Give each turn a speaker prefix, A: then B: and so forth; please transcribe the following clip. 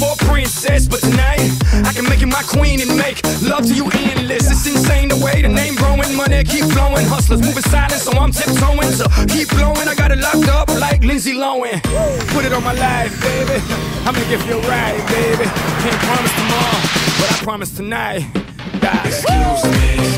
A: for a princess, but tonight I can make you my queen and make love to you endless. It's insane the way the name growing, money keep flowing. Hustlers moving silent, so I'm tiptoeing. So keep blowing, I got it locked up like Lindsay Lohan. Put it on my life, baby. I'm gonna give you a ride, baby. Can't promise tomorrow, but I promise tonight. God.
B: Excuse me.